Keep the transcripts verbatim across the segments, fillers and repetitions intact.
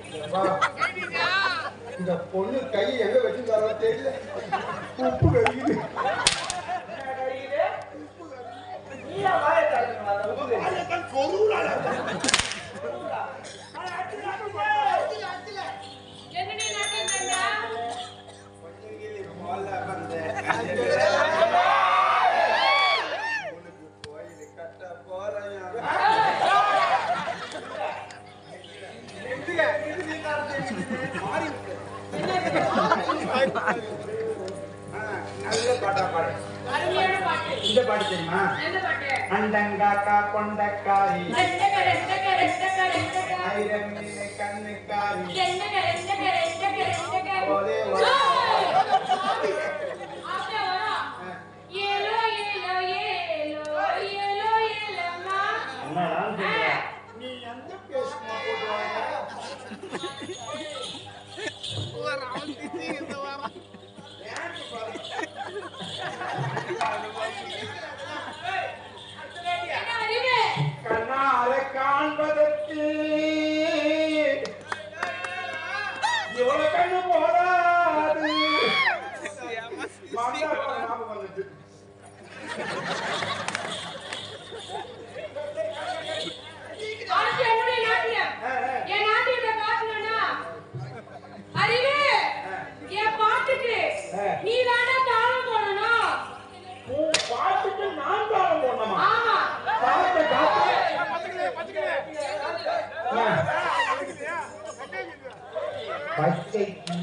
இந்த பொண்ணு கை எங்க வச்சிருந்தாரோ தெரியல. உப்பு கறிக்குது. இந்த பாட்டு தெரியுமா? அண்டங்காக்கா கொண்டக்காரி கண்ணுக்காரி நீ எந்த பேசுமா கண்ணார காண்பதற்கு இவ்வளவு கண்ணு போடாது. நீ வேணா தாளம் போடணும். பாட்டுக்கு நான் தாளம் போடணுமா? ஆமா. பச்சை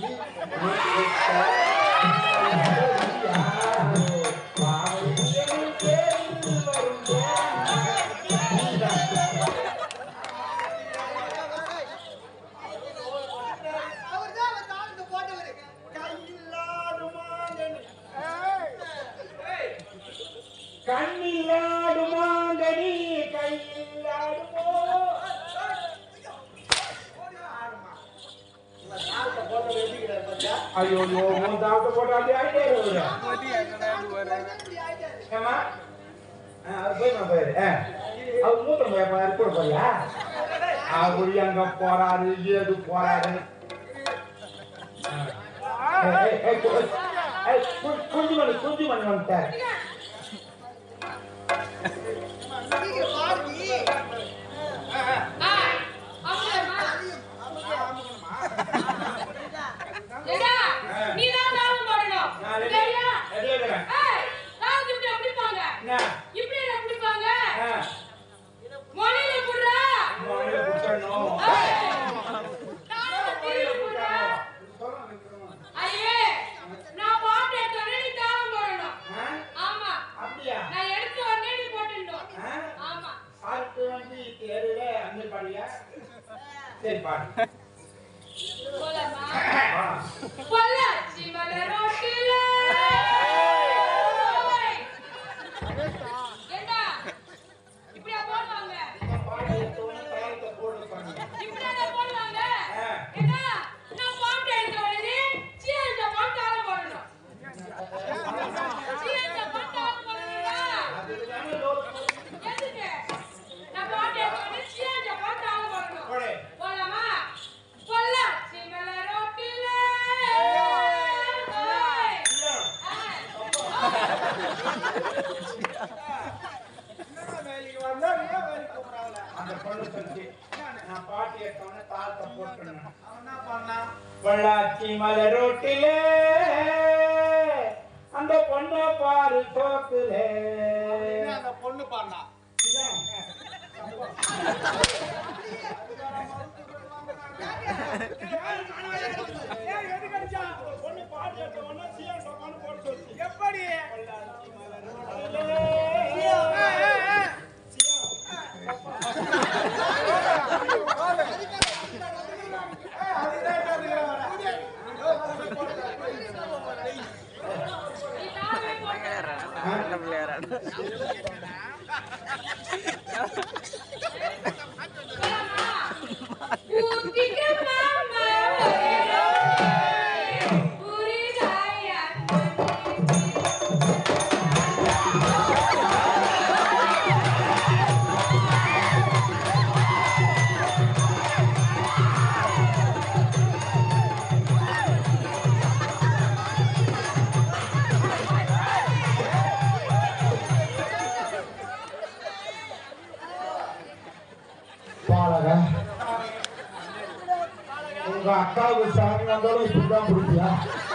கண்ணிலாடுமாங்கனி கையிலாடுமோ ஐயோ உன் தாவத்தை போட்டு அப்படியே ஆகிட்டே ஏமா அது போய் நான் போயிரு அவர் மூத்த போய் கூட போறியா? அவர் அங்க போறாரு ஏது போறாரு. குஞ்சு மணி குஞ்சு மணி வந்துட்டார். சரி பாடு. பொள்ளாச்சி மலர் ரோட்டில ஏண்டா இப்படியா போடுவாங்க? இப்படியா போடுவாங்க? ஏண்டா நான் பாட்டு எடுத்த உடனே சீந்த பாட்டு ஆட போடணும். சீந்த பாட்டு ஆட போடணும்டா. எதுக்கு? நான் பாட்டு எடுத்த உடனே சீந்த பாட்டு ஆட போடணும். போலாமா? பொள்ளாச்சி மலர் ரோட்டில பொள்ளாச்சி மலை ரோட்டிலே அந்த பொண்ணு பாரு தோக்குலே அந்த பொண்ணு பாருனா எப்படி உங்க அக்காவுக்கு சாமி வந்தாலும் இப்படிதான் பிடிப்பியா?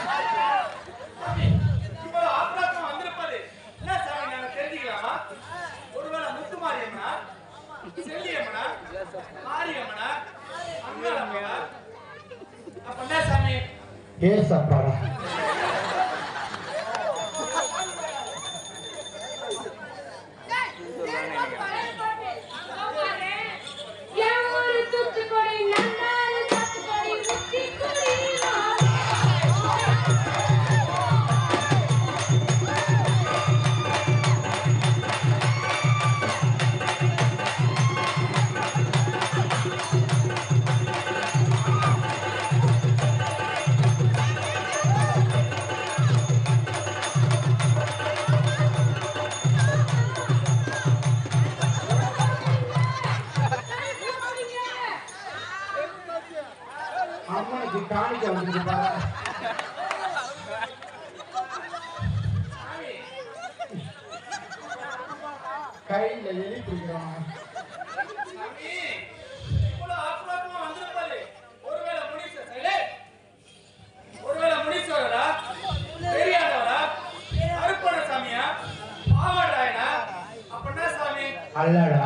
இப்போ ஆப்ராசம் வந்திருப்பாரு. என்ன சாமி நாங்க தெரிஞ்சுக்கலாமா? ஒருவேளை முத்துமாரியம்மனா, செல்லியம்மனா, மாரியம்மனா, அங்காளம்மனா? அப்ப என்ன சாமி? ஏசப்பாடா. அம்மனுக்கு காணிக்க வந்துட்டு பாரு. கையில எலி பிடிக்கிறான். சாமி இப்போ ஆப்ராசம் வந்திருப்பாரு. ஒருவேளை முனீஸ்வரரா, ஒருவேளை முனீஸ்வரரா, பெரியாரவரா, அருப்பண சாமியா, பாவராயனா? அப்ப என்ன சாமி? அல்லடா.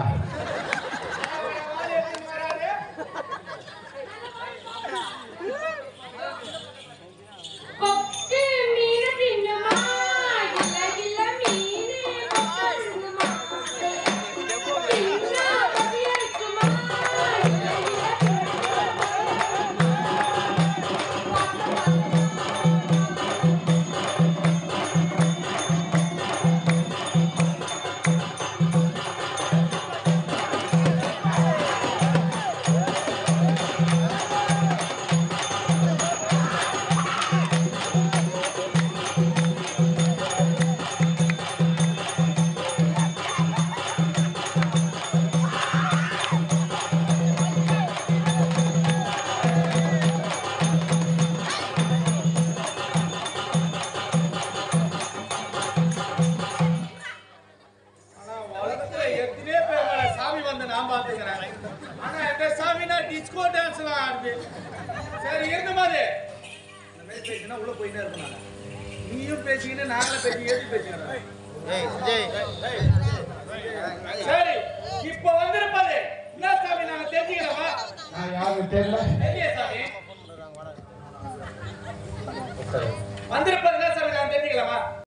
ஆனா இந்த சாமினா டிஸ்கோ டான்ஸ் எல்லாம் ஆடுது. சரி இருந்த மாதிரி பேசினா உள்ள போயிட்டே இருக்கணும். நீயும் பேசிக்கிட்டு நாங்களும் பேசி ஏற்றி பேசிக்கிறோம். சரி இப்ப வந்திருப்பாரு. என்ன சாமி நாங்க தெரிஞ்சுக்கிறோமா? யாருக்கு தெரியல. தெரியல சாமி. வந்திருப்பாரு. என்ன சாமி நாங்க தெரிஞ்சுக்கலாமா?